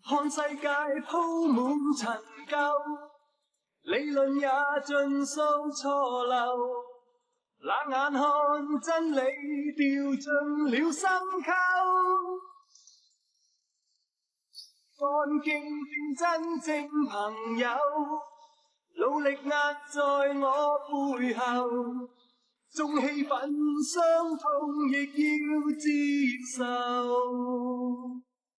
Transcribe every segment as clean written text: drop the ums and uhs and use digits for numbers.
看世界鋪滿陳舊，理論也盡數錯漏。冷眼看真理掉進了深溝，看見真正朋友，努力壓在我背後，縱氣憤傷痛亦要接受。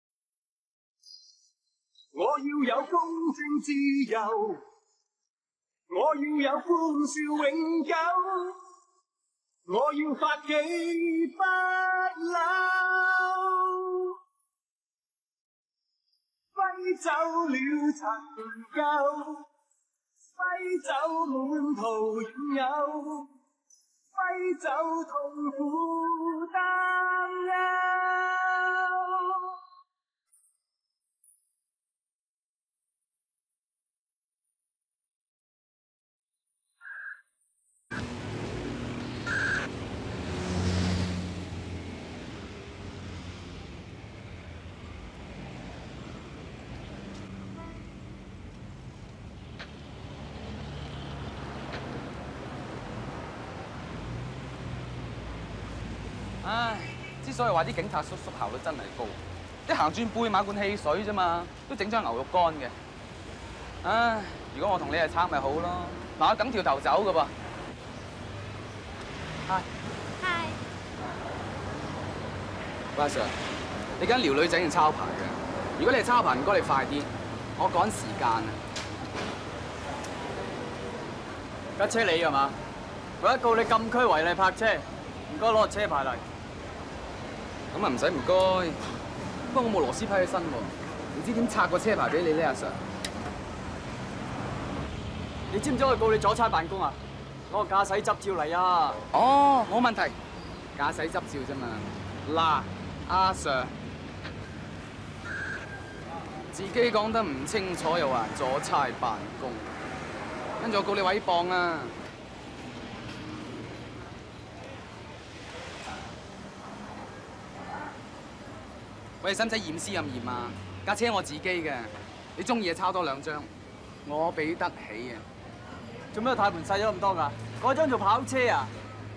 我要有公正自由，我要有歡笑永久。我要發起不朽，揮走了陳舊，揮走滿途擁有，揮走痛苦擔憂。 唉，之所以話啲警察叔叔效率真係高，啲行轉杯買罐汽水啫嘛，都整張牛肉乾嘅。唉，如果我同你係賊咪好咯，嗱我等條頭走噶噃。Hi。喂，阿 Sir， 你間撩女仔定抄牌嘅？如果你係抄牌，唔該你快啲，我趕時間啊。架車你係嘛？我一告你禁區違例泊車，唔該攞個車牌嚟。咁啊唔使唔該，不過我冇螺絲批喺身喎，唔知點拆個車牌俾你咧，阿 Sir。你知唔知我告你阻差辦公啊？攞個駕駛執照嚟啊！哦，冇問題，駕駛執照啫嘛。嗱，阿 Sir， 自己講得唔清楚又話阻差辦公，跟住我告你毀謗啊！喂，使唔使驗屍咁驗啊？架車我自己嘅，你中意就抄多2張，我俾得起啊！做咩軚盤細咗咁多㗎？改裝做跑車啊？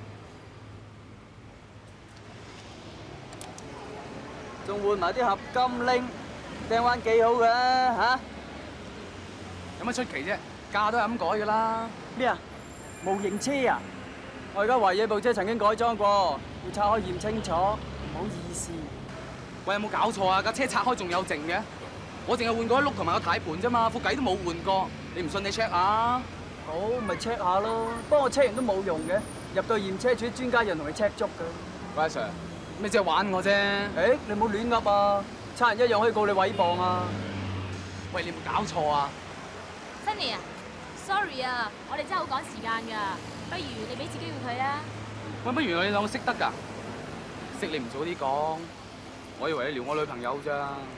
仲換埋啲合金鈴，掟彎幾好嘅嚇？有乜出奇啫？價都係咁改㗎啦。咩啊？模型車啊？我而家懷疑部車曾經改裝過，要拆開驗清楚。唔好意思。喂，有冇搞錯啊？架車拆開仲有剩嘅，我淨係換過一碌同埋個軚盤啫嘛，副計都冇換過。你唔信你 check 下。好，咪 check 下咯。不過我 check 完都冇用嘅，入到驗車處啲專家人同你 check 足嘅。喂，阿 Sir， 你只係玩我啫。誒，你唔好亂噏啊！差人一樣可以告你毀謗啊！喂，你有冇搞錯啊 ？Sunny 啊 ，sorry 啊，我哋真係好趕時間㗎，不如你俾次機會佢啊。 喂，不如我哋兩個識得㗎？識你唔早啲講。我以為你撩我女朋友咋？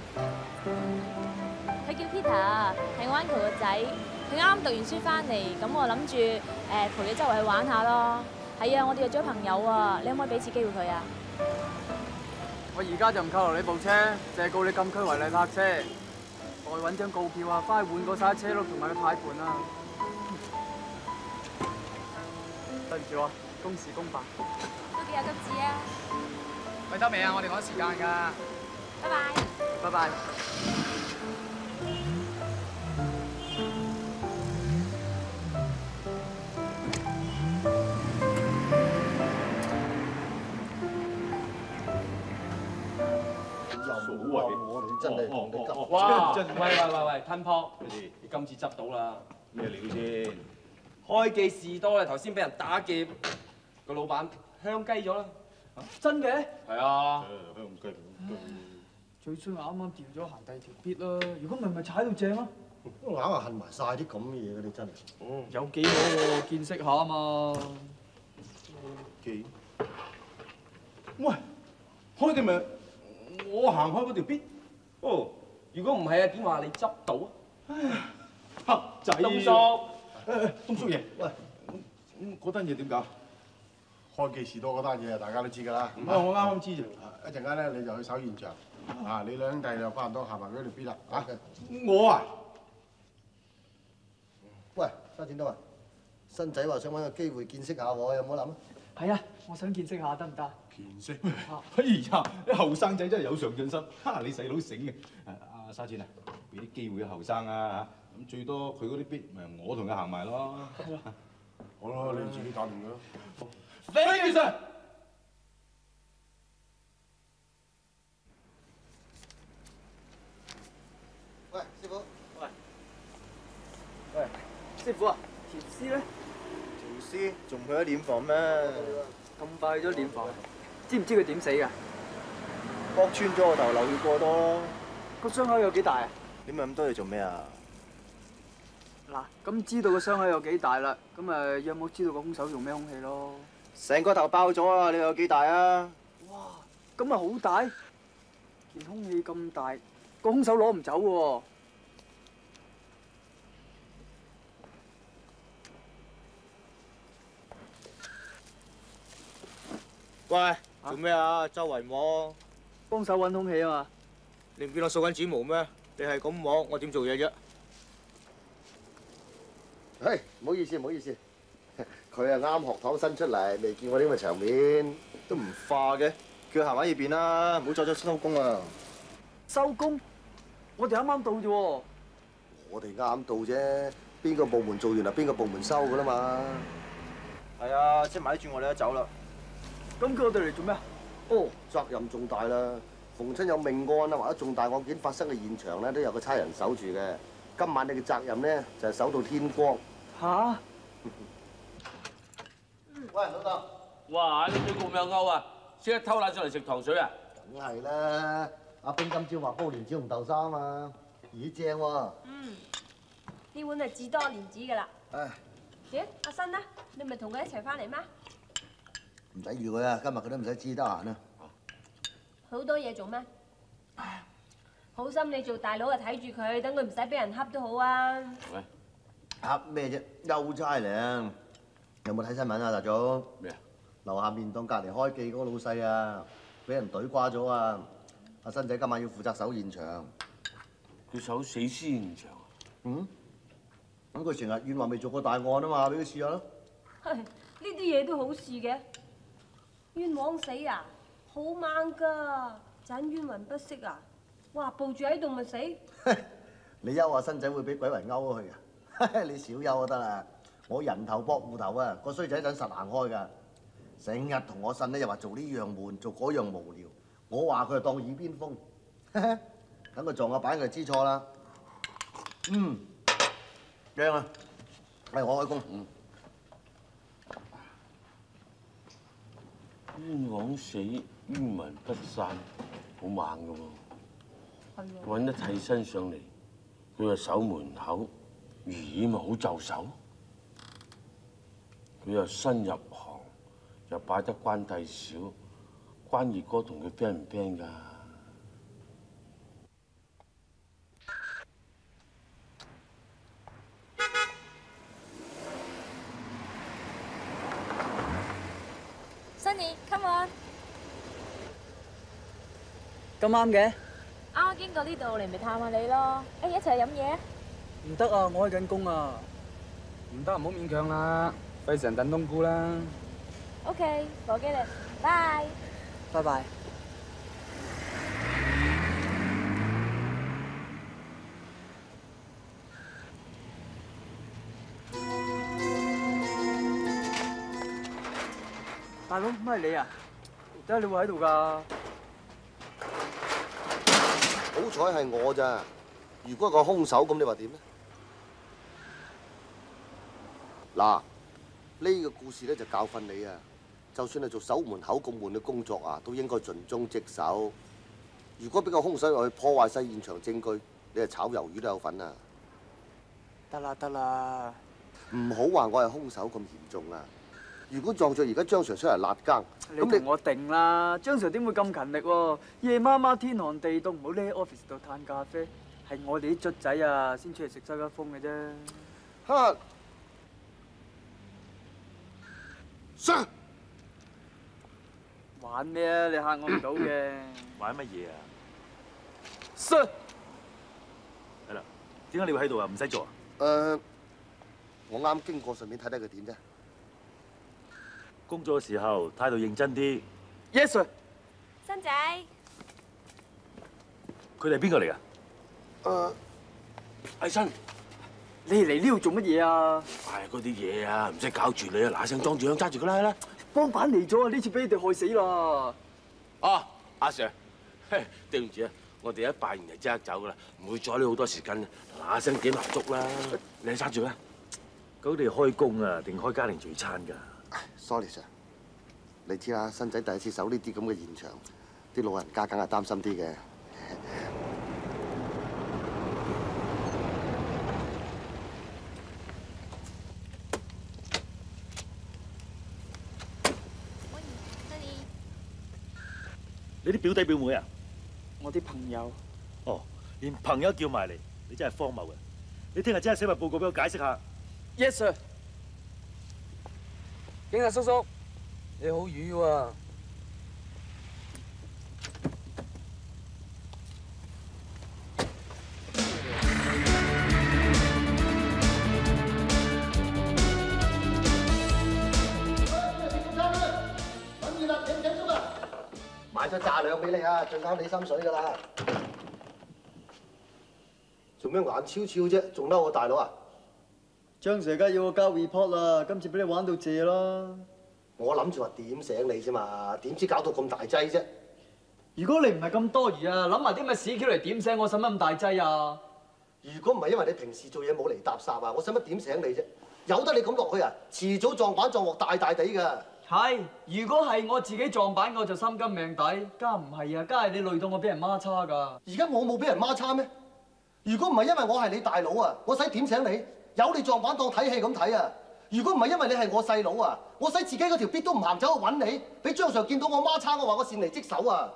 佢叫 Peter， 係我 uncle 個仔。佢啱啱讀完書翻嚟，咁我諗住陪佢周圍去玩下咯。係啊，我哋約咗朋友啊，你可唔可以俾次機會佢啊？ 我而家就唔扣留你部車，淨係告你禁區違例泊車。我去揾張告票啊，翻去換過晒車轆同埋個軚盤啊。對唔住啊，公事公辦。 都幾有急智啊！ 喂，得未啊？我哋趕時間㗎。 拜拜。 拜拜。 我哋真係同你急。 哇！喂，吞泡，你今次執到啦？ 咩料先？ 開記士多咧，頭先俾人打劫，個老闆香雞咗啦。真嘅？係啊。 香雞。 最衰啱啱掉咗行第二條必啦，如果唔係咪踩到正咯？ 硬係恨埋晒啲咁嘅嘢嘅，你真係。 有幾好喎，見識下啊嘛。 幾？ 喂，開記咪我行開嗰條必？哦，如果唔係啊，點話你執到啊？ 黑仔。 東叔。 東叔爺，喂，嗰單嘢點搞？開記士多嗰單嘢大家都知㗎啦。 我啱啱知啫。 一陣間咧你就去搜現場， 啊，你兩兄弟就翻多行埋嗰條邊啦嚇。 我啊， 喂，沙展東啊，新仔話想揾個機會見識下我，有冇諗啊？ 係啊，我想見識下得唔得？ 見識？哎呀，啲後生仔真係有上進心，哈！你細佬醒嘅。阿沙展啊，俾啲機會後生啊嚇，咁最多佢嗰啲必咪我同佢行埋咯。 好啦，你自己搞掂佢啦。 Thank you sir。 喂，師傅。 喂，師傅啊，條屍咧？ 條屍仲去咗殮房咩？ 咁快去咗殮房，知唔知佢點死㗎？ 剝穿咗個頭，流血過多咯。 個傷口有幾大啊？ 你問咁多嘢做咩啊？ 嗱，咁知道個傷口有幾大啦，咁誒有冇知道個兇手用咩兇器咯？ 成個頭爆咗啊！你有幾大啊？ 哇，咁啊好大！件兇器咁大，個兇手攞唔走喎。 喂，做咩啊？周圍摸， 幫手揾兇器啊嘛！ 你唔見我掃緊指模咩？你係咁摸，我點做嘢啫？ 唉，唔好意思，唔好意思，佢係啱學堂新出嚟，未見過呢咁嘅場面，都唔化嘅，叫佢行埋呢邊啦，唔好阻咗收工啊！ 收工？我哋啱啱到啫喎。 我哋啱到啫，邊個部門做完啊，邊個部門收噶啦嘛。係啊，即係埋住我哋都走啦。 咁叫我哋嚟做咩啊？ 哦，責任重大啦！逢親有命案啊或者重大案件發生嘅現場咧，都有個差人守住嘅。今晚你嘅責任咧就係守到天光。 吓？ 喂，老豆。 哇！你嘴咁有勾啊！即刻偷懶上嚟食糖水啊！ 梗係啦，阿冰今朝話煲蓮子紅豆沙啊嘛，咦正喎。 呢碗係至多蓮子㗎啦。 唉， 咦，阿新呢？你咪同佢一齊翻嚟咩？ 唔使預佢啊，今日佢都唔使知得閒啊。 好多嘢做咩？好心你做大佬啊，睇住佢，等佢唔使俾人恰都好啊。 喂， 恰咩啫？悠差嚟。有冇睇新聞啊，大總？ 咩啊？ 樓下麵檔隔離開記嗰個老細啊，俾人懟瓜咗啊！阿新仔今晚要負責守現場。 佢守死屍現場啊？ 嗯？咁佢成日怨話未做過大案啊嘛，俾佢試下咯。 呢啲嘢都好事嘅，冤枉死啊！好猛㗎，盞冤魂不息啊！哇，抱住喺度咪死！ 你休阿新仔會俾鬼魂勾咗去啊？你少休就得啦。我人頭搏戶頭啊，個衰仔陣實行開㗎。成日同我呻咧，又話做呢樣悶，做嗰樣無聊。我話佢就當耳邊風。等佢撞下板，佢就知錯啦。靚啊！係我開工。 冤枉死，冤魂不散，好猛㗎喎！揾得替身上嚟，佢又守門口，咦咪好就手？佢又新入行，又擺得關帝少，關二哥同佢 friend 唔 friend 㗎？ Sunny，come on。 咁啱嘅？ 啱啱經過呢度嚟，咪探下你咯。一齊飲嘢啊？ 唔得啊，我開緊工啊。唔得，唔好勉強啦，費事人等冬菇啦。 OK，forget it，拜。 拜拜。大佬，乜係你啊？點解你會喺度㗎？ 好彩係我咋，如果個兇手咁，你話點咧？嗱，呢個故事咧就教訓你啊！就算係做守門口咁悶嘅工作啊，都應該盡忠職守。如果俾個兇手入去破壞晒現場證據，你係炒魷魚都有份啊！ 得啦得啦， 唔好話我係兇手咁嚴重啊！如果撞著而家張 Sir 出嚟辣更， 咁你我定啦。張 Sir 點會咁勤力喎？夜媽媽天寒地凍，唔好匿喺 office 度嘆咖啡。係我哋啲卒仔啊，先出嚟食西北風嘅啫。 嚇！Sir， 玩咩啊？你嚇我唔到嘅。 玩乜嘢啊？ Sir， 係啦，點解你會喺度啊？唔使做啊？ 我啱經過，順便睇睇佢點啫。 工作嘅時候態度認真啲。 Yes sir。 新仔， 佢哋係邊個嚟㗎？ 阿新， 你嚟呢度做乜嘢啊？ 唉，嗰啲嘢啊，唔使搞住你啊，嗱聲裝住槍揸住佢啦，啦。 幫辦嚟咗啊！呢次俾你哋害死啦！ 啊，阿 Sir，對唔住啊，我哋一拜完就即刻走噶啦，唔會阻你好多時間。嗱聲點蠟燭啦，你揸住啦。 咁你開工啊，定開家庭聚餐㗎 Sorry sir， 你知啦，新仔第一次守呢啲咁嘅現場，啲老人家梗係擔心啲嘅。 你啲表弟表妹啊？ 我啲朋友。 哦，連朋友叫埋嚟，你真係荒謬嘅。你聽日真係寫份報告俾我解釋下。 Yes sir。警察叔叔，你好瘀喎。 買咗炸兩俾你啊，最啱你心水噶啦。做咩眼超超啫？仲嬲我大佬啊？ 張 Sir 梗係要我交 report 啦，今次俾你玩到謝啦。 我諗住話點醒你啫嘛，點知搞到咁大劑啫？ 如果你唔係咁多餘啊，諗埋啲咩屎橋嚟點醒我，使乜咁大劑啊？ 如果唔係因為你平時做嘢冇嚟搭霎啊，我使乜點醒你啫？由得你咁落去啊，遲早撞板撞鑊大大地㗎。 係，如果係我自己撞板，我就心甘命抵。家唔係啊，家係你累到我俾人孖叉㗎。 而家我冇俾人孖叉咩？如果唔係因為我係你大佬啊，我使點醒你？有你撞板當睇戲咁睇啊！如果唔係因為你係我細佬啊，我使自己嗰條必都唔行走去揾你，俾張 Sir 見到我孖叉，我話我擅離職守啊！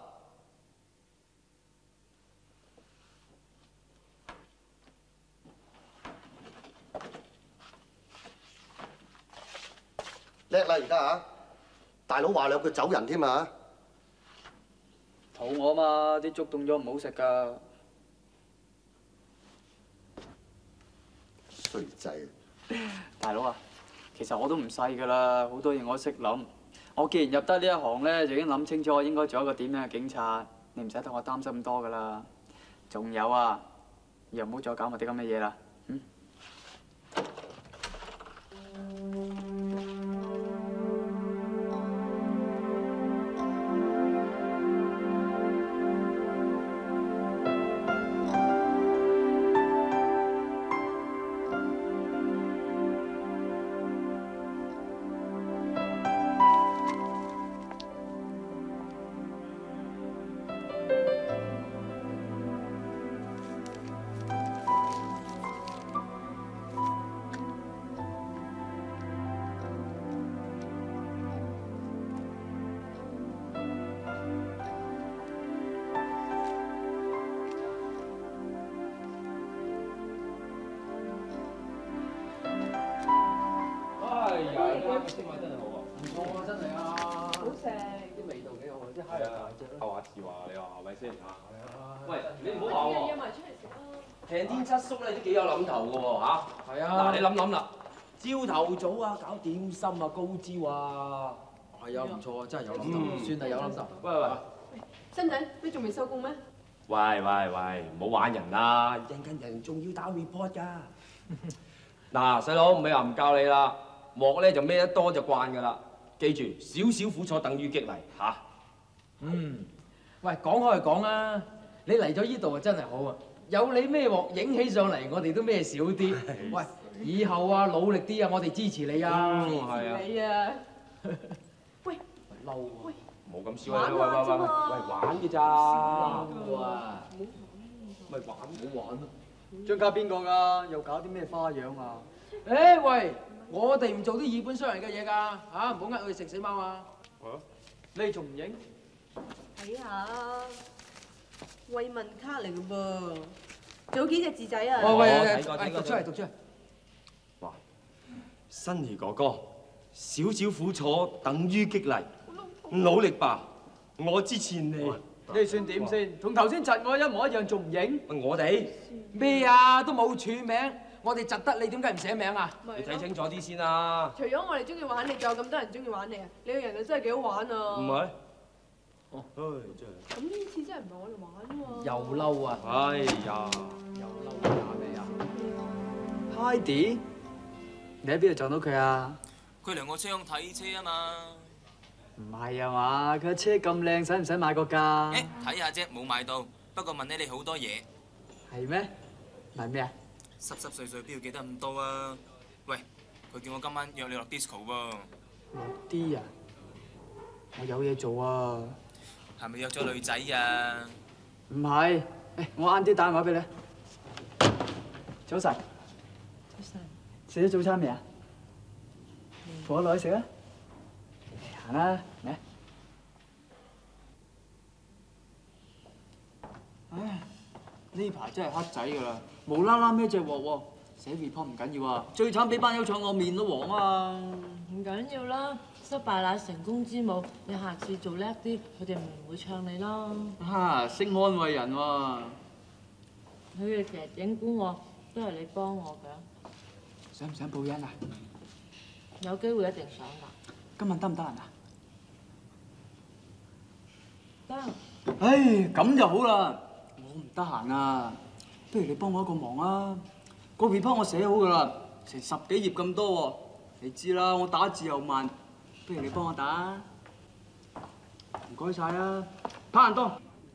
叻啦而家嚇，大佬話兩句走人添啊！ 肚餓嘛，啲粥凍咗唔好食㗎。 衰仔， 大佬啊，其實我都唔細㗎啦，好多嘢我識諗。我既然入得呢一行咧，就已經諗清楚我應該做一個點樣嘅警察。你唔使同我擔心咁多㗎啦。仲有啊，又唔好再搞埋啲咁嘅嘢啦。 鮮米真係好啊，唔錯啊，真係啊，好食，啲味道幾好啊，啲蝦又大隻啦。 後下次話你話係咪先嚇？ 喂，你唔好話喎，約埋出嚟食啦。平天七叔咧都幾有諗頭嘅喎嚇。係啊。嗱，你諗啦，朝頭早啊搞點心啊高招啊。係啊，唔錯啊，真係有諗頭，算係有諗頭。喂， 新仔，你仲未收工咩？ 喂，唔好玩人啦，陣間人仲要打 report 㗎。嗱，細佬，唔係話唔教你啦。鑊咧就孭得多就慣㗎啦，記住少少苦楚等於激勵嚇。 喂，講開就講啦，你嚟咗呢度啊真係好啊，有你孭鑊影起上嚟，我哋都孭少啲。喂，以後啊努力啲啊，我哋支持你啊。 係啊。 你啊， 喂，嬲啊！冇咁少啊！喂，玩嘅咋？ 咪玩好玩咯。張家邊個㗎？又搞啲咩花樣啊？ 誒喂！我哋唔做啲以本傷人嘅嘢㗎，嚇唔好呃佢哋食死貓啊！ 你仲唔影？ 睇下慰問卡嚟嘅噃，仲有幾隻字仔啊！ 喂，讀出嚟。 哇！新兒哥哥，少少苦楚等於激勵，努力吧，我支持你。 你算點先？同頭先窒我一模一樣，仲唔認？ 我哋咩啊？都冇署名，我哋窒得你，點解唔寫名啊？ 你睇清楚啲先啦。 除咗我哋中意玩你，仲有咁多人中意玩你啊！你個人啊真係幾好玩啊！ 唔係？ 哦，唉，真係。 咁呢次真係唔係我哋玩啊嘛！ 又嬲啊！ 哎呀， 又嬲打咩啊 Heidi，你喺邊度撞到佢啊？ 佢嚟我車行睇車啊嘛。 唔係啊嘛，佢架車咁靚，使唔使買個價？ 誒，睇下啫，冇買到。不過問起你好多嘢。 係咩？問咩啊？ 濕濕碎碎邊要記得咁多啊？喂，佢叫我今晚約你落 disco 喎。 落啲啊？我有嘢做啊。 係咪約咗女仔啊？ 唔係，誒，我晏啲打電話俾你。早晨。 早晨。 食咗早餐未啊？同我落去食啊！行啦，嚟。唉，呢排真係黑仔㗎啦，無啦啦孭隻鑊喎，寫 report 唔緊要啊，最慘俾班友搶我面都黃啊！ 唔緊要啦，失敗乃成功之母，你下次做叻啲，佢哋咪唔會唱你咯。 嚇，識安慰人喎。 佢哋成日整蠱我，都係你幫我㗎。 想唔想報恩啊？ 有機會一定想㗎。 今晚得唔得閒啊？ 得。 唉，咁就好啦。我唔得閒啊，不如你幫我一個忙啊。個 report 我寫好㗎啦，成10幾頁咁多喎。你知啦，我打字又慢，不如你幫我打。唔該晒啊，拍人多。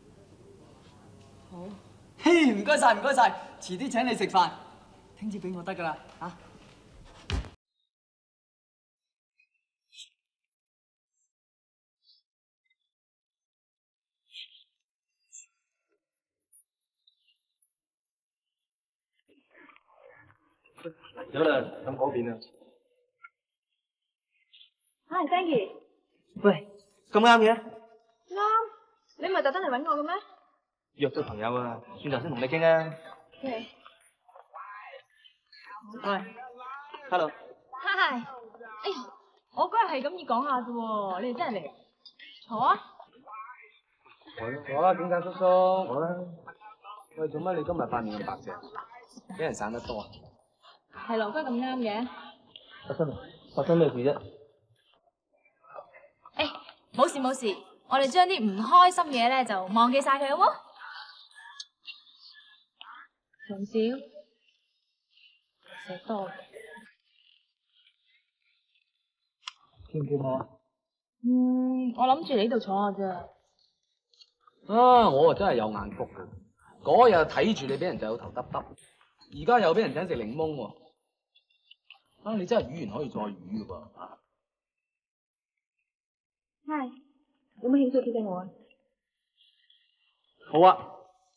好。 嘿，唔該晒，唔該晒，遲啲請你食飯，聽朝俾我得㗎啦，嚇。 嚟咗啦，咁嗰邊啊。 Hi，thank you。 喂，咁啱嘅？ 啱，你唔係特登嚟揾我嘅咩？ 約咗朋友啊，轉頭先同你傾啊。 喂。 Hello。 Hi。哎呀，我嗰日係咁意講下啫喎，你哋真係嚟？坐啊。 好啦，警察叔叔。好啦。喂，做乜你今日塊面咁白淨？俾人散得多啊？ 係羅哥咁啱嘅。 發生咩事啫？ 誒，冇事冇事，我哋將啲唔開心嘅嘢咧就忘記晒佢好冇？仲少，食多。 見唔見我啊？ 我諗住嚟呢度坐下啫。 啊，我啊真係有眼福㗎。嗰日睇住你俾人就有頭耷耷，而家又俾人請食檸檬喎。啊，你真係語言可以再語㗎噃。 係，有冇興趣跳俾我啊？ 好啊。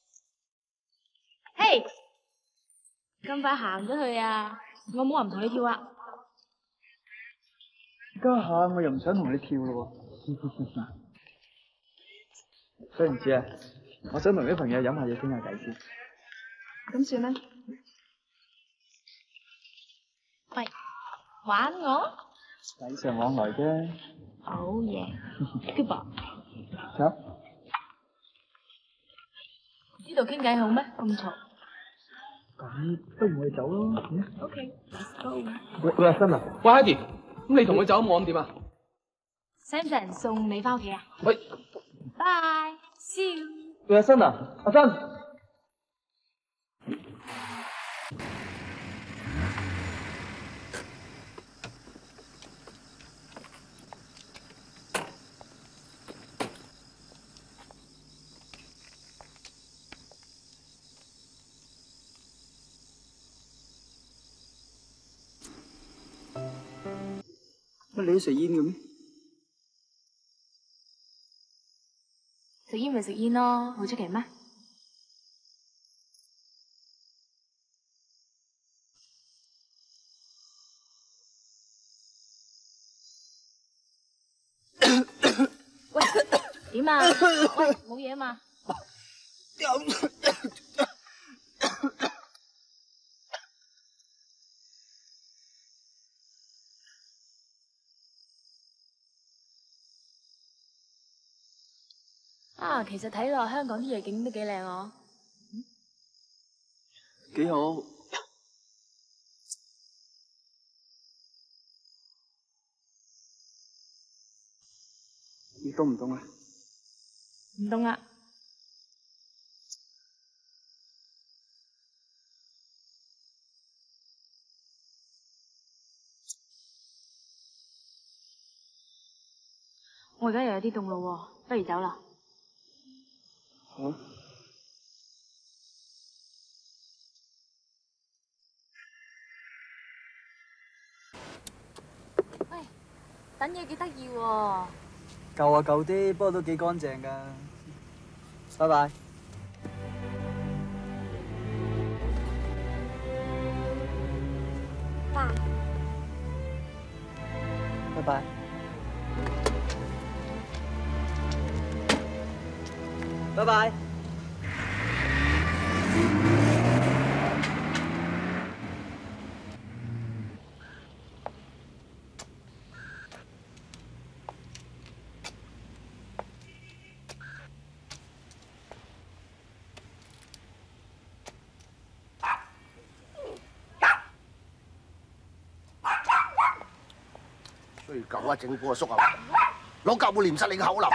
嘿，咁快行咗去啊？我冇話唔同你跳啊。 家下我又唔想同你跳咯喎。對唔住啊，我想同啲朋友飲下嘢傾下偈先。 咁算啦。喂，玩我？ 禮尚往來啫。 好嘢 ，Goodbye。 走。 呢度傾偈好咩？咁嘈。 咁不如我哋走咯。 OK，let's go。 喂，阿新啊，喂 Heidi，咁你同佢走，我咁點啊？ 使唔使人送你翻屋企啊？ 喂。 Bye，see you。 喂，阿新啊，阿新。 乜你都食煙嘅咩？ 食煙咪食煙咯，好出奇咩？喂，點啊？喂，冇嘢啊嘛？ 啊，其實睇落香港啲夜景都幾靚哦。 幾好。你凍唔凍啊？ 唔凍啊。我而家又有啲凍咯喎，不如走啦。 好。 喂，等嘢幾得意喎。 舊啊舊啲，不過都幾乾淨㗎。拜拜。拜拜。拜拜。 衰狗啊！整蠱阿叔啊！攞夾會黏實你個口流。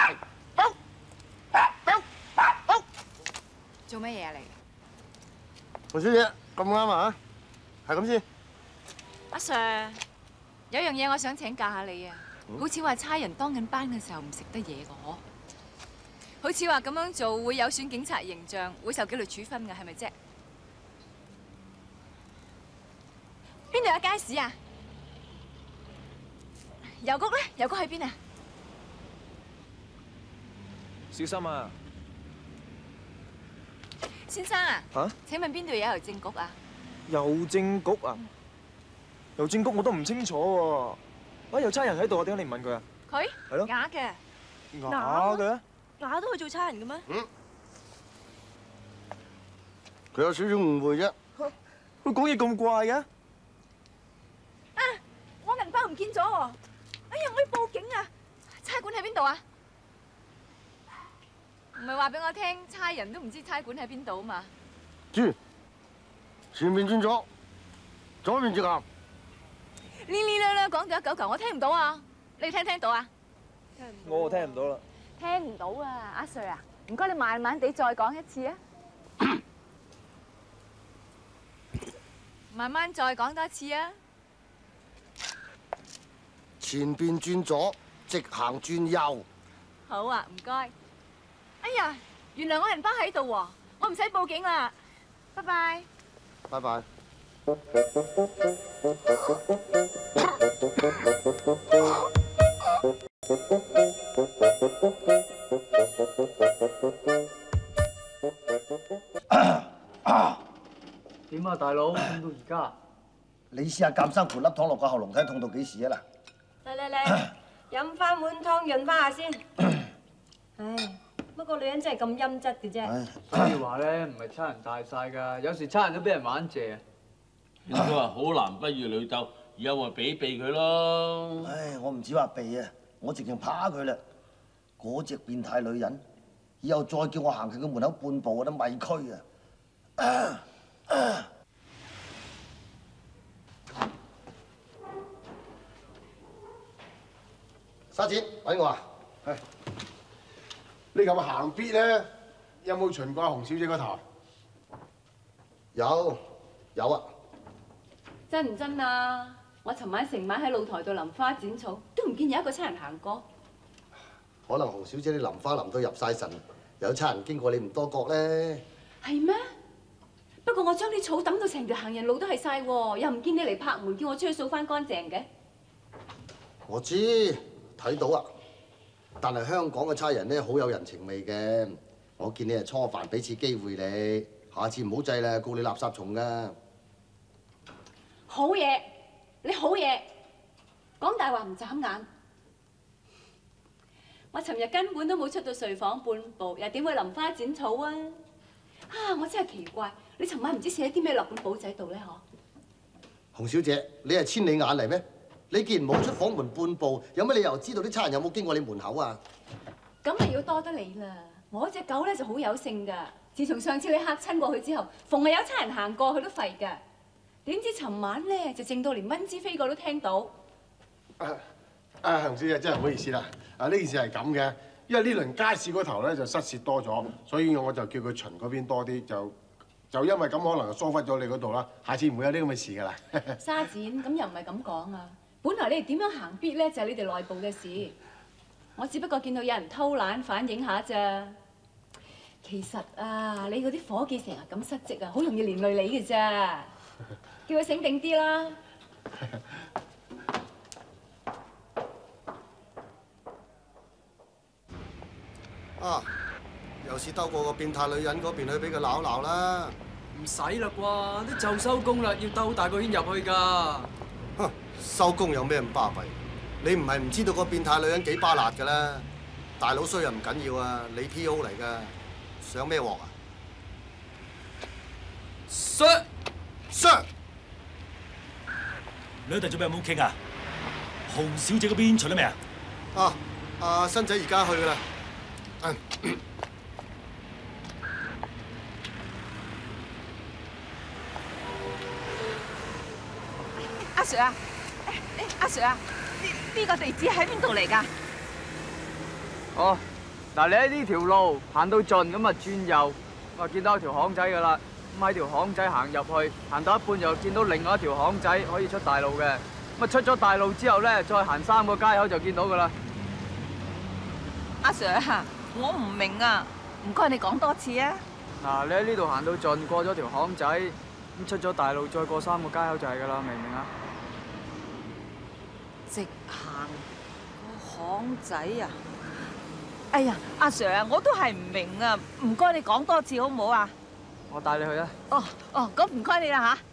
做乜嘢啊你？ 黃小姐咁啱啊，係咁先。 阿 Sir， 有樣嘢我想請教下你啊。好似話差人當緊班嘅時候唔食得嘢嘅嗬？好似話咁樣做會有損警察形象，會受紀律處分嘅，係咪啫？邊度有街市啊？郵局咧？郵局喺邊啊？ 小心啊！ 先生啊，請問邊度有郵政局啊？ 郵政局啊？郵政局我都唔清楚喎。有差人喺度，點解你唔問佢啊？ 佢係咯， 啞嘅。 啞嘅？ 啞都去做差人嘅咩？ 佢有少少誤會啫。 佢講嘢咁怪嘅。 啊！我銀包唔見咗喎！哎呀，我要報警啊！差館喺邊度啊？唔係話俾我聽，差人都唔知差館喺邊度啊嘛？ 轉，前面轉左，左面直行。 呢講咗一九球，我聽唔到啊！你聽唔聽到啊？ 我聽唔到啦。 聽唔到啊！阿 Sir 啊，唔該你慢慢地再講一次啊！慢慢再講多次啊！ 前邊轉左，直行轉右。 好啊，唔該。哎呀，原來我銀包喺度喎，我唔使報警啦。拜拜。 拜拜。 點啊，大佬？痛到而家？ 你試下鑑生盤粒糖落個喉嚨，睇痛到幾時啊嗱！ 嚟，飲翻碗湯潤翻下先。唉，不過女人真係咁陰質嘅啫。 所以話咧，唔係差人大晒㗎，有時差人都俾人玩謝。 應該話好男不與女鬥，以後咪避佢咯。 唉，我唔止話避啊，我直情怕佢啦。嗰隻變態女人，以後再叫我行佢個門口半步，我都咪區啊！沙展揾我啊！ 係。你琴日行必咧，有冇巡過洪小姐嗰台？ 有啊。 真唔真啊？我尋晚成晚喺露台度淋花剪草，都唔見有一個差人行過。 可能洪小姐你淋花淋到入晒神，有差人經過你唔多覺咧。 係咩？不過我將啲草抌到成條行人路都係晒喎，又唔見你嚟拍門叫我出去掃翻乾淨嘅。 我知睇到啊，但係香港嘅差人咧好有人情味嘅。我見你係初犯，俾次機會你，下次唔好制啦，告你垃圾蟲㗎。 好嘢，你好嘢，講大話唔眨眼。我尋日根本都冇出到睡房半步，又點會淋花剪草啊？我真係奇怪，你尋晚唔知寫啲咩落本簿仔度咧？嗬？ 洪小姐，你係千里眼嚟咩？你既然冇出房門半步，有乜理由知道啲差人有冇經過你門口啊？ 咁咪要多得你啦！ 我隻狗咧就好有性㗎。自從上次你嚇親過佢之後，逢係有差人行過，佢都吠㗎。點知尋晚咧就靜到連蚊子飛過都聽到。 洪小姐真係唔好意思啦。呢件事係咁嘅，因為呢輪街市嗰頭咧就失竊多咗，所以我就叫佢巡嗰邊多啲，就因為咁可能疏忽咗你嗰度啦。下次唔會有呢咁嘅事㗎啦。 沙展，咁又唔係咁講啊！本來你哋點樣行必咧就係你哋內部嘅事，我只不過見到有人偷懶反映下咋。其實啊，你嗰啲伙計成日咁失職啊，好容易連累你嘅咋。叫佢醒定啲啦。 啊！又是兜過個變態女人嗰邊去俾佢鬧鬧啦。 唔使啦啩，都就收工啦，要兜大個圈入去㗎。 哼，收工有咩咁巴閉？你唔係唔知道個變態女人幾巴辣㗎啦？大佬衰又唔緊要啊，你 P.O. 嚟㗎，上咩鑊啊 ？Sir， 兩隊做咩冇傾啊？洪小姐嗰邊巡咗未啊？ 阿新仔而家去㗎啦。 阿 Sir 啊，阿 Sir 啊，呢個地址喺邊度嚟㗎？ 哦，嗱，你喺呢條路行到盡咁啊轉右，咁啊見到一條巷仔㗎啦。咁喺條巷仔行入去，行到一半又見到另外一條巷仔可以出大路嘅。咁啊出咗大路之後咧，再行3個街口就見到㗎啦。 阿 Sir 啊，我唔明啊，唔該你講多次啊。 嗱，你喺呢度行到盡，過咗條巷仔，咁出咗大路，再過3個街口就係㗎啦，明唔明啊？ 直行個巷仔啊！哎呀，阿 Sir 啊，我都係唔明啊，唔該你講多次好唔好啊？ 我帶你去啊！ 哦，咁唔該你啦嚇。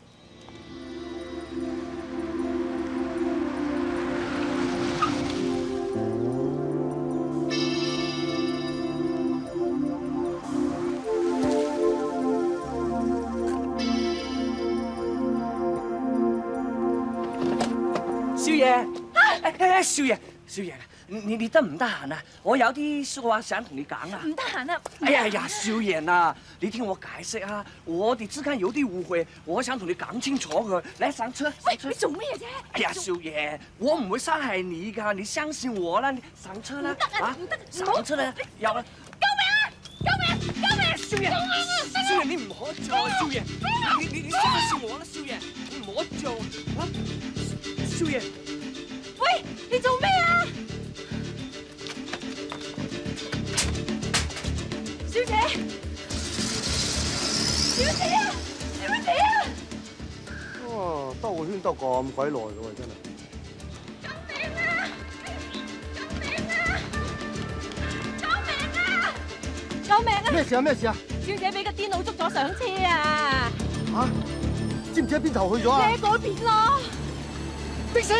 少爺，少爺，少爺，你得唔得閒啊？我有啲說話想同你講啊。 唔得閒啊！ 哎呀，少爺啊，你聽我解釋啊，我哋之間有啲誤會，我想同你講清楚佢。嚟上車。 喂，你做咩啫？ 哎呀，少爺，我唔會傷害你㗎，你相信我啦，你上車啦。 唔得啊！唔得， 上車啦！有啦。 救命啊！救命！救命！ 少爺，少爺你唔可做，少爺，你相信我啦，少爺，你唔可做啊！少爺， 喂，你做咩啊？小姐，小姐啊，小姐啊！ 哇，兜個圈兜咁鬼耐嘅喎，真係。 救命啊！救命啊！救命啊！救命啊！ 咩事啊？咩事啊？ 小姐俾個癲佬捉咗上車啊！ 嚇？知唔知喺邊頭去咗啊？ 你喺嗰邊咯。 的士！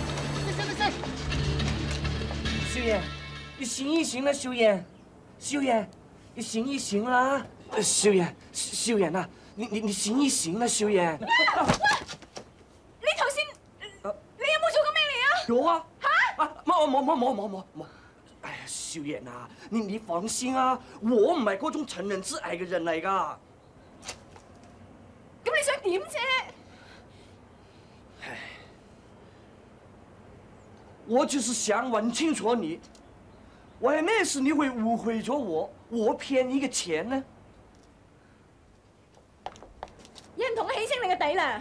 少爺，你醒一醒啦，少爺，少爺，你醒一醒啦，少爺，少爺啊，你醒一醒啦，少爺。 你頭先你有冇做過咩嚟啊？ 有啊。 嚇！ 冇。哎呀，少爺啊，你放心啊，我唔係嗰種趁人之危嘅人嚟㗎。 咁你想點啫？ 我就是想問清楚你，為咩事你會誤會咗我騙你嘅錢呢？ 有人同我起清你嘅底啦！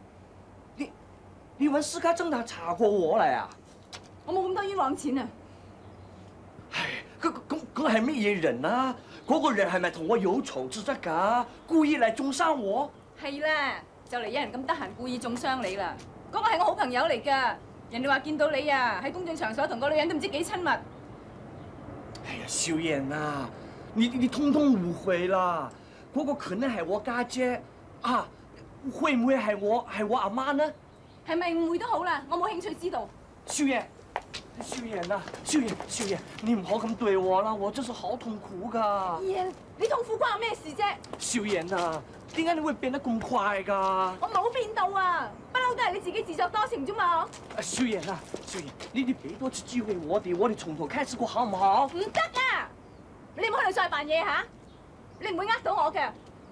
你揾私家偵探查過我嚟啊？ 我冇咁多冤枉錢啊！ 唉，咁係乜嘢人啊？嗰個人係咪同我有仇之質㗎？故意嚟中傷我？ 係啦，就嚟有人咁得閒故意中傷你啦！嗰個係我好朋友嚟㗎。人哋話見到你啊，喺公眾場所同個女人都唔知幾親密。 哎呀，少爺啊，你通通誤會啦！嗰個可能係我家姐啊，會唔會係我阿媽呢？ 係咪誤會都好啦，我冇興趣知道。 少爺啊，少爺，你唔好咁對我啦，我真係好痛苦㗎。 爺，你痛苦關我咩事啫？ 少爺啊，點解你會變得咁快㗎？ 我冇變到啊，不嬲都係你自己自作多情啫嘛。 少爺啊，少爺，你俾多次機會我哋從頭開始過好唔好？ 唔得啊！ 你唔好喺度再扮嘢嚇，你唔會呃到我嘅。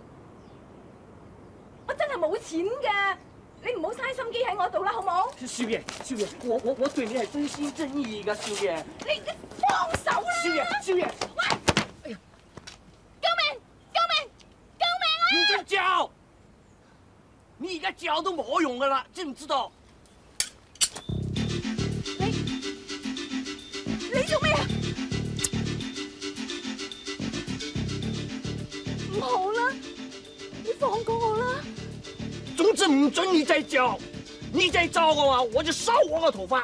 我真係冇錢㗎，你唔好嘥心機喺我度啦，好冇？ 少爺，我對你係真心真意㗎，少爺。 你放手啦！ 少爺， 喂！哎呀！救命！救命！救命啊！ 你再叫，你而家叫都冇用㗎啦，知唔知道？ 你做咩啊？唔好啦，你放過我啦！ 總之唔准你再叫，你再叫嘅話，我就燒我個頭髮。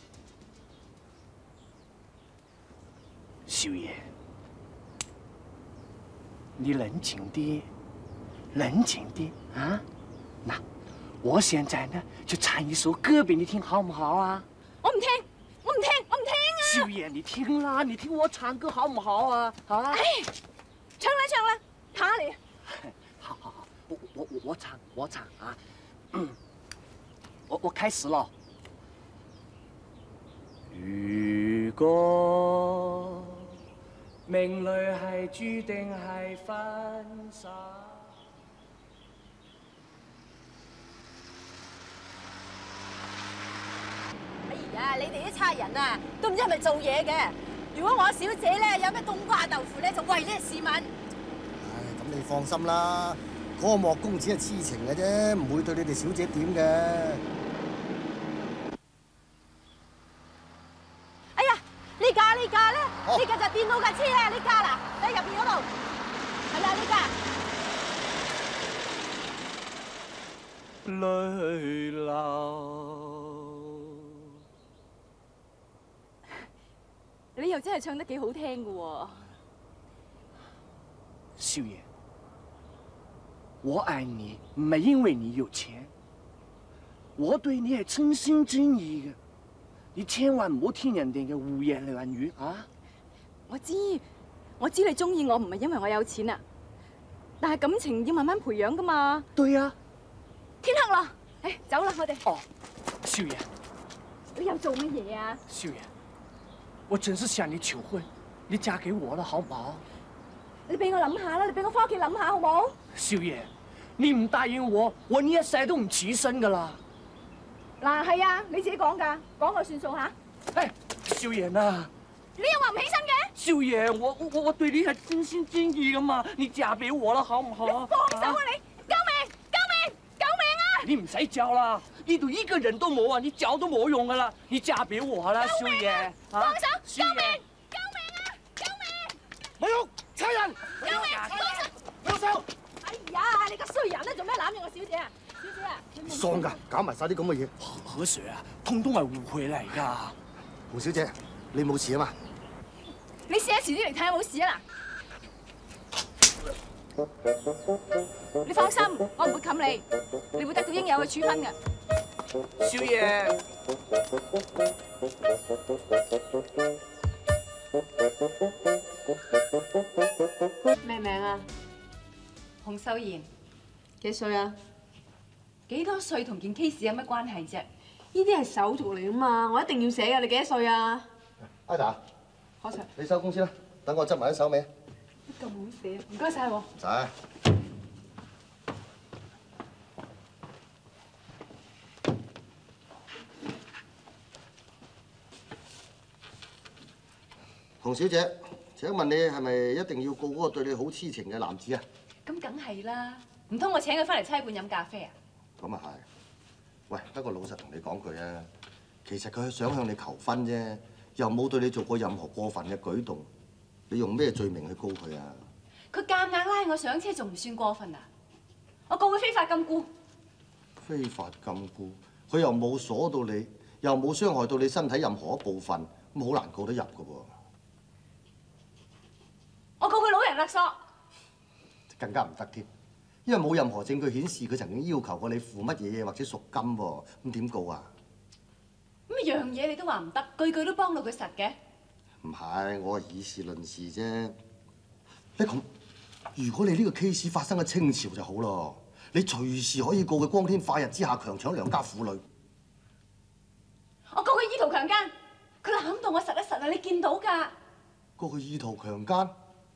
少爺，你冷靜啲，冷靜啲啊！嗱，我現在呢就唱一首歌俾你聽，好唔好啊？ 我唔聽，我唔聽，我唔聽啊！ 少爺，你聽啦，你聽我唱歌好唔好啊？啊！ 哎，唱啦唱啦，睇下你。 好，我唱啊！我開始咯。如果命裏係注定係分手。 哎呀，你哋啲差人啊，都唔知係咪做嘢嘅。如果我小姐咧有咩冬瓜豆腐咧，就為呢個市民。 唉，咁你放心啦，嗰個莫公子係痴情嘅啫，唔會對你哋小姐點嘅。 哎呀，呢架咧，呢架就電腦架車啊，呢架啦，喺入邊嗰度。係啦，呢架。 淚流。 你又真係唱得幾好聽㗎喎！ 少爺，我愛你唔係因為你有錢，我對你係真心真意嘅，你千萬唔好聽人哋嘅胡言亂語啊！ 我知你中意我唔係因為我有錢啊，但係感情要慢慢培養㗎嘛。 對啊。 天黑啦，誒，走啦我哋。 哦，少爺。 你又做乜嘢啊？ 少爺。我真是向你求婚，你嫁給我了好唔好？ 你俾我諗下啦，你俾我翻屋企諗下好冇？ 少爺，你唔答應我呢一世都唔起身噶啦。 嗱，係啊，你自己講㗎，講我算數嚇。 誒，少爺啊！ 你又話唔起身嘅？ 少爺，我對你係真心真意噶嘛，你嫁俾我啦好唔好？ 你放手啊你！救命！救命！救命啊！ 你唔使叫啦，呢度一個人都冇啊，你叫都冇用噶啦，你嫁俾我啦，少爺。 放手！救命！救命啊！救命！ 冇用，差人！ 救命！ 放手！ 哎呀，你個衰人咧，做咩攬住我小姐啊？小姐啊！ 喪㗎，搞埋晒啲咁嘅嘢。 何 Sir 啊，通通係誤會嚟㗎。 胡小姐，你冇事啊嘛？ 你試一遲啲嚟睇下冇事啊嗱！你放心，我唔會冚你，你會得到應有嘅處分嘅。 少爺。 咩名啊？洪秀賢。幾歲啊？幾多歲同件 case 有乜關係啫？ 呢啲係手續嚟噶嘛，我一定要寫噶。你幾多歲啊 ？Ida， 何 Sir， 你收工先啦，等我執埋啲手尾。 咁好寫，唔該晒喎。 唔使。洪小姐，請問你係咪一定要告嗰個對你好痴情嘅男子啊？ 咁梗係啦，唔通我請佢翻嚟差館飲咖啡啊？ 咁啊係。喂，不過老實同你講句啊，其實佢係想向你求婚啫，又冇對你做過任何過分嘅舉動，你用咩罪名去告佢啊？ 佢夾硬拉我上車，仲唔算過分啊？我告佢非法禁錮。 非法禁錮，佢又冇鎖到你，又冇傷害到你身體任何一部分，咁好難告得入噶喎。 我告佢老人勒索， 更加唔得添，因為冇任何證據顯示佢曾經要求過你付乜嘢或者贖金喎，咁點告啊？ 咁樣嘢你都話唔得，句句都幫到佢實嘅。 唔係，我係以事論事啫。你咁，如果你呢個 case 發生喺清朝就好咯，你隨時可以告佢光天化日之下強搶良家婦女。 我告佢意圖強姦，佢攬到我實一實啊！你見到㗎？ 告佢意圖強姦？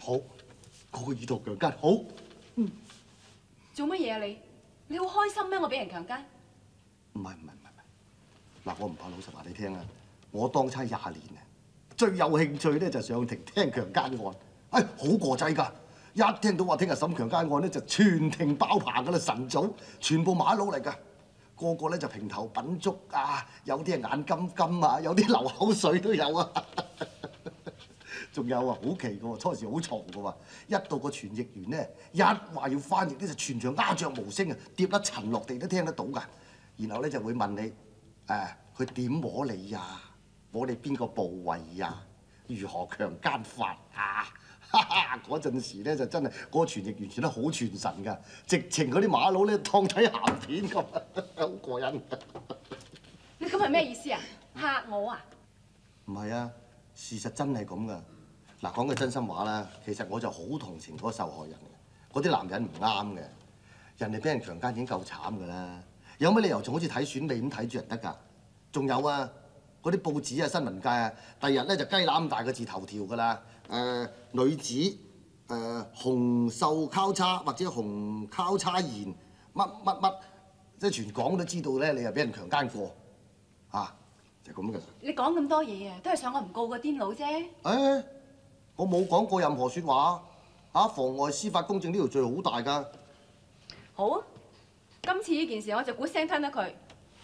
好，嗰個意圖強姦好。 做乜嘢啊你？你好開心咩？我俾人強姦？ 唔係，嗱，我唔怕老實話你聽啊，我當差20年啊，最有興趣咧就上庭聽強姦案，好過劑㗎！一聽到話聽日審強姦案咧，就全庭爆棚㗎啦，晨早全部馬佬嚟㗎，個個咧就平頭品足啊，有啲係眼金金啊，有啲流口水都有啊。仲有啊，好奇嘅喎，初時好嘈嘅喎，一到個傳譯員咧，一話要翻譯咧，就全場鴉雀無聲啊，跌粒塵落地都聽得到㗎。然後咧就會問你，佢點摸你呀？摸你邊個部位呀？如何強姦法啊？嗰陣時咧就真係嗰個傳譯員傳得好傳神㗎，直情嗰啲馬佬咧當睇鹹片咁，好過癮。 你咁係咩意思啊？嚇我啊？ 唔係啊，事實真係咁㗎。嗱，講句真心話啦，其實我就好同情嗰個受害人嘅，嗰啲男人唔啱嘅，人哋俾人強姦已經夠慘㗎啦，有乜理由仲好似睇選美咁睇住人得㗎？仲有啊，嗰啲報紙啊、新聞界啊，第日咧就雞乸咁大個字頭條㗎啦，女子紅袖交叉或者紅交叉言乜，即係全港都知道咧，你係俾人強姦過，就係咁㗎。 你講咁多嘢啊，都係想我唔告個癲佬啫。 我冇講過任何説話妨礙司法公正呢條罪好大㗎。 好啊，今次呢件事我就估聲吞咗佢。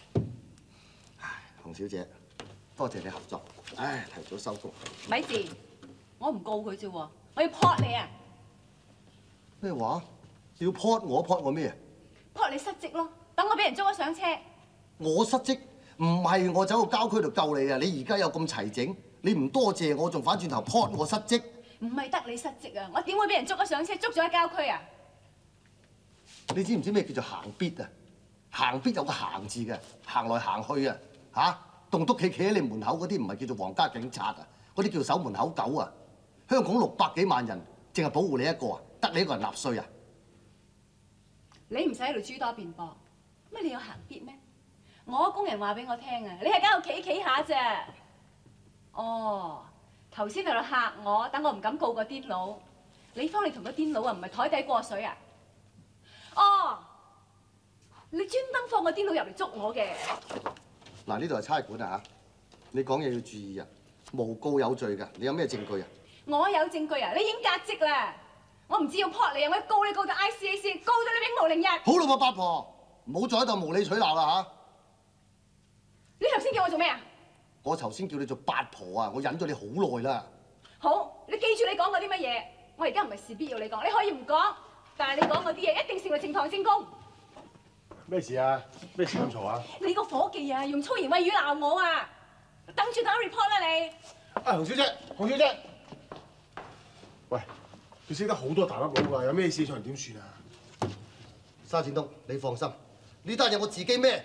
洪小姐，多謝你合作。提早收工。 咪住，我唔告佢啫喎，我要撲你啊！ 咩話？你要撲我咩啊？ 撲你失職咯，等我俾人捉咗上車。 我失職？唔係我走到郊區度救你啊！你而家有咁齊整，你唔多謝我，仲反轉頭撲我失職？ 唔係得你失職啊！我點會俾人捉咗上車，捉咗喺郊區啊？ 你知唔知咩叫做行必啊？行必有個行字嘅，行來行去啊！棟篤企喺你門口嗰啲唔係叫做皇家警察啊，嗰啲叫守門口狗啊！香港600幾萬人，淨係保護你一個啊，得你一個人納稅啊！ 你唔使喺度諸多辯駁，乜你有行必咩？我工人話俾我聽啊，你喺間度企下啫。哦，頭先喺度嚇我，等我唔敢告個癲佬。你方你同個癲佬啊，唔係台底過水啊？哦，你專登放個癲佬入嚟捉我嘅。 嗱，呢度係差館啊嚇，你講嘢要注意啊，無告有罪㗎。你有咩證據啊？ 我有證據啊！你已經革職啦，我唔知要撲你啊！我要告你告到 ICAC， 告到你永無寧日。 好啦，八婆，唔好再喺度無理取鬧啦嚇！ 你頭先叫我做咩啊？ 我頭先叫你做八婆啊！我忍咗你好耐啦。 好，你記住你講過啲乜嘢。我而家唔係事必要你講，你可以唔講，但係你講嗰啲嘢一定成為呈堂證供。 咩事啊？咩事咁嘈啊？ 你個伙計啊，用粗言穢語鬧我啊！等住打 report 啦你。 洪小姐，洪小姐，喂，佢識得好多大粒佬㗎，有咩事上嚟點算啊？ 沙展東，你放心，呢單嘢我自己孭。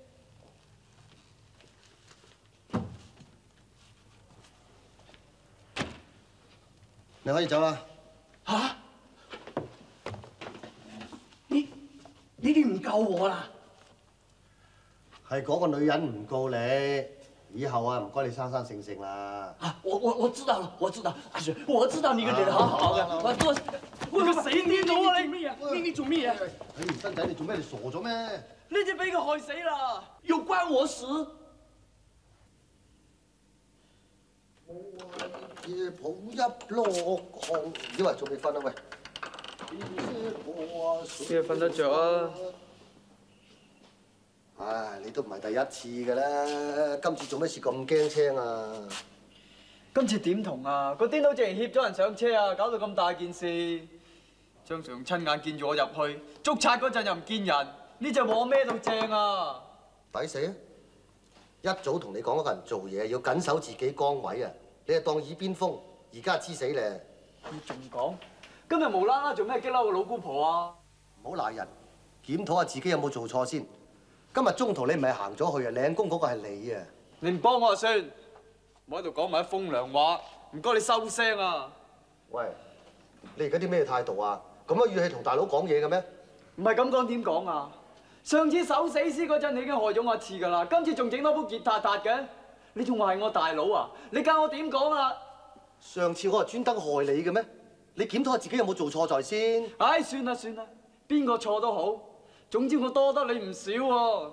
你可以走啦。 嚇！你哋唔救我啦？ 係嗰個女人唔告你，以後啊唔該你生生性性啦。 我知道了，我知道，阿雪，我知道你個人好好嘅，我個死癲佬啊你做咩啊？ 你唔生仔，你做咩？你傻咗咩？ 你哋俾佢害死啦，又關我事。 夜抱一籮汗，以為仲未瞓啊喂？ 邊度瞓得着啊？ 唉，你都唔係第一次㗎啦，今次做咩事咁驚青啊？ 今次點同啊？個癲佬竟然協咗人上車啊，搞到咁大件事。張 Sir 親眼見住我入去，捉賊嗰陣又唔見人，呢隻鑊孭到正啊！ 抵死啊！一早同你講嗰個人做嘢要緊守自己崗位啊！你係當耳邊風，而家知死咧！ 你仲講？今日無啦啦做咩激嬲個老姑婆啊？ 唔好賴人，檢討下自己有冇做錯先。今日中途你唔係行咗去啊，領工嗰個係你啊！ 你唔幫我就算，唔好喺度講埋啲風涼話，唔該你收聲啊！ 喂，你而家啲咩態度啊？咁樣語氣同大佬講嘢嘅咩？ 唔係咁講點講啊？上次守死屍嗰陣你已經害咗我一次㗎啦，今次仲整多鋪結撻撻嘅，你仲話係我大佬啊？你教我點講啊？ 上次我係專登害你嘅咩？ 你檢討下自己有冇做錯在先。 唉，算啦算啦，邊個錯都好，總之我多得你唔少喎。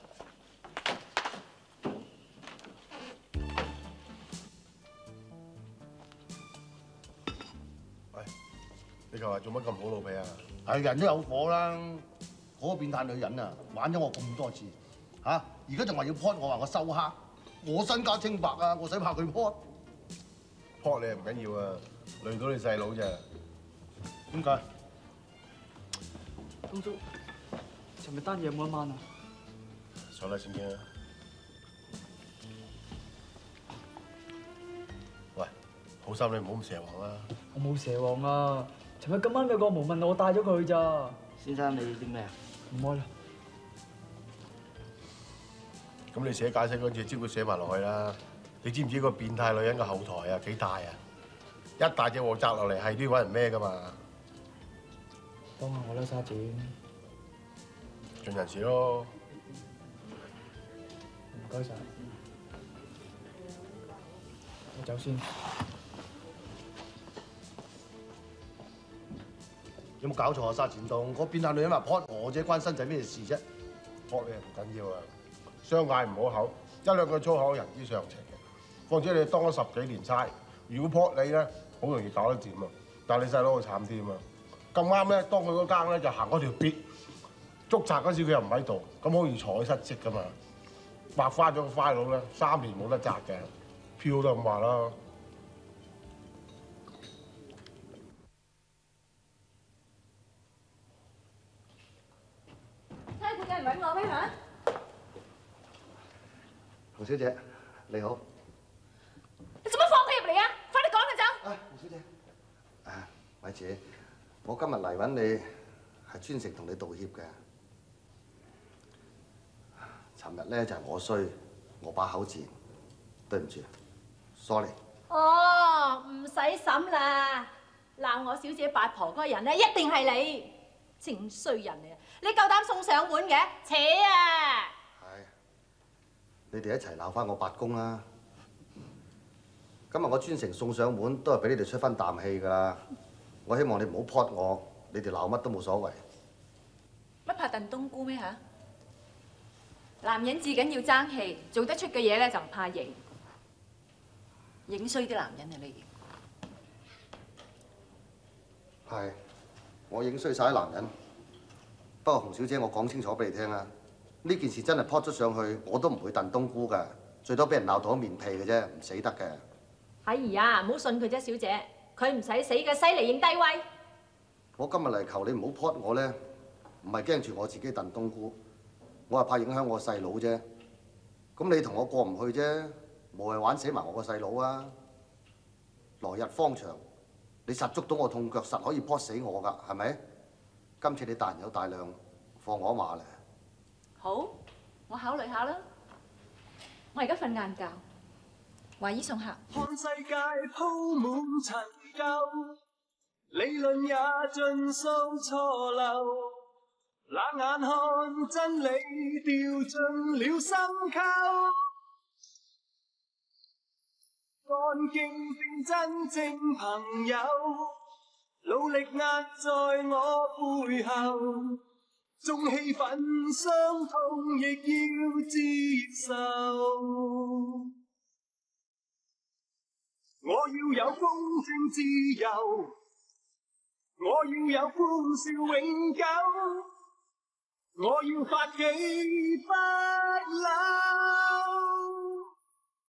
喂，你琴日做乜咁好老味啊？ 係人都有火啦，嗰個變態女人啊，玩咗我咁多次，而家仲話要 pot 我話我收黑，我身家清白啊，我使怕佢 pot？ pot 你唔緊要啊，累到你細佬咋？ 點解？ 東叔，尋日單嘢有冇得掹啊？ 上嚟先傾啊！喂，好心你唔好咁蛇王啦！ 我冇蛇王啊！尋日咁啱有個無問我帶咗佢去咋。 先生，你要啲咩啊？ 唔開啦。 咁你寫解釋嗰陣招佢寫埋落去啦。你知唔知個變態女人嘅後台啊幾大啊？一大隻鑊砸落嚟係都要揾人孭噶嘛。 幫下我啦，沙展。 盡人事咯。 唔該晒。我走先。 有冇搞錯啊，沙展東？嗰變態女人話 pot 我啫，關新仔咩事啫 ？pot 你唔緊要啊，相嗌唔好口，一兩句粗口人之常情嘅。況且你當咗10幾年差，如果 pot 你咧，好容易搞得掂啊！但係你細佬就慘啲啊嘛。咁啱咧，當佢嗰間咧就行嗰條咇，捉賊嗰時佢又唔喺度，咁好易坐失職噶嘛。畫花咗個 file 咧，3年冇得擲嘅，票都咁話啦。 差館有人揾我咩嚇？ 洪小姐，你好。 你做乜放佢入嚟啊？快啲趕佢走！ 洪小姐，咪住，我今日嚟揾你係專程同你道歉嘅。尋日咧就係我衰，我把口賤，對唔住 ，sorry。 哦，唔使審啦，鬧我小姐八婆嗰個人咧，一定係你，正衰人嚟啊！你夠膽送上門嘅，扯啊！ 你哋一齊鬧翻我八公啦！今日我專程送上門，都係俾你哋出翻啖氣㗎啦。我希望你唔好 pot 我，你哋鬧乜都冇所謂。 乜怕燉冬菇咩嚇？男人至緊要爭氣，做得出嘅嘢咧就唔怕認，影衰啲男人啊你。 係，我影衰晒啲男人。不過洪小姐，我講清楚俾你聽啊，呢件事真係 pot 咗上去，我都唔會燉冬菇㗎，最多俾人鬧到面皮嘅啫，唔死得嘅。 哎呀，唔好信佢啫，小姐，佢唔使死嘅，使嚟認低威。 我今日嚟求你唔好 pot 我咧，唔係驚住我自己燉冬菇，我係怕影響我細佬啫。咁你同我過唔去啫，無謂玩死埋我個細佬啊！來日方長，你實捉到我痛腳，實可以 pot 死我㗎，係咪？今次你大人有大量，放我一馬咧。 好，我考慮下啦。我而家瞓晏覺，華姨送客。 看世界鋪滿陳舊，理論也盡數錯漏，冷眼看真理掉進了心溝。幹勁變真正朋友，努力壓在我背後，縱氣憤傷痛亦要接受。我要有公正自由，我要有歡笑永久，我要發幾番。